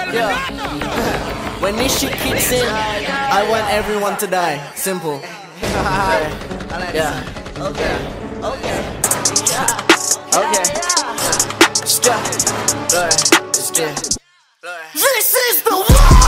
Yeah. When this shit kicks in, I want everyone to die. Simple. Yeah. Okay. Okay. Okay. This is the one.